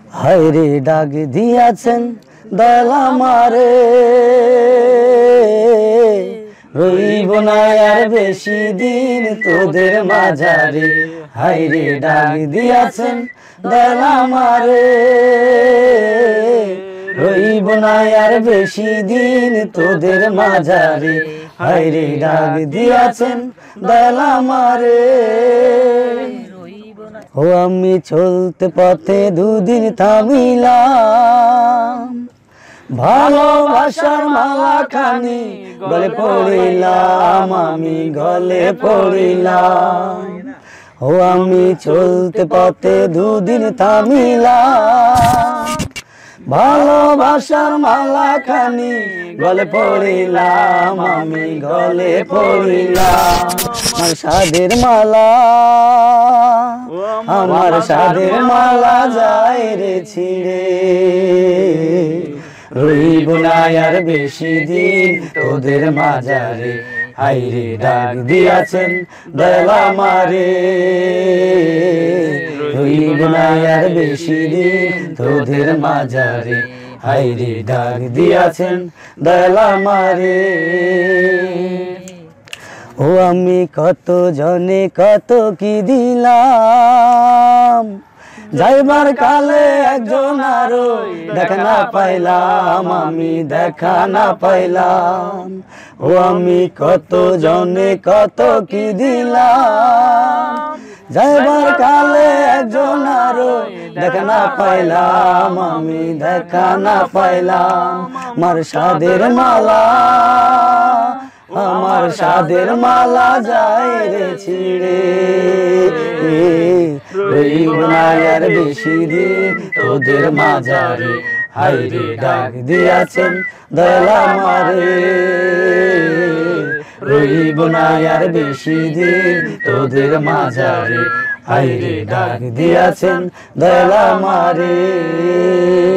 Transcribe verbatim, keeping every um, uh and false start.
হায়রে ডাক দিয়াছেন দয়াল আমারে, রইব না আর বেশি দিন তোদের মাঝারে। হায়রে ডাক দিয়াছেন দয়াল আমারে, রইব না আর বেশি দিন তোদের মাঝারে। হায়রে ডাক দিয়াছেন দয়াল আমারে। ও আমি চলতে পথে দুদিন থামিলাম, ভালোবাসার মালা খানি গলে পড়িলাম, আমি গলে পড়িলাম। ও আমি চলতে পথে দুদিন থামিলাম, ভালোবাসার মালা খানি গলে পড়িলাম, আমি গলে পড়িলাম। আমার সাধের মালা, আমার সাধের মালা যায় রে ছিঁড়ে, রইব না আর বেশি দিন তোদের মাঝারে। হায়রে ডাক দিয়াছেন দয়াল আমারে, রইব না আর বেশি দিন তোদের মাঝারে। হায়রে ডাক দিয়াছেন দয়াল আমারে। ও আমি কত জনে কত কি দিলাম, যাইবার কালে একজন আরো দেখা না পাইলাম, আমি দেখা না পাইলাম। ও আমি কত জনে কত কি দিলাম, যাইবার কালে একজন আরো দেখা না পাইলাম, আমি দেখা না পাইলাম। আমার সাধের মালা, আমার সাধের মালা যায় রে ছিঁড়ে, রইব না আর বেশি দিন তোদের মাঝারে। হায়রে ডাক দিয়াছেন দয়াল আমারে, রইব না আর বেশি দিন তোদের মাঝারে। হায়রে ডাক দিয়াছেন দয়াল আমারে।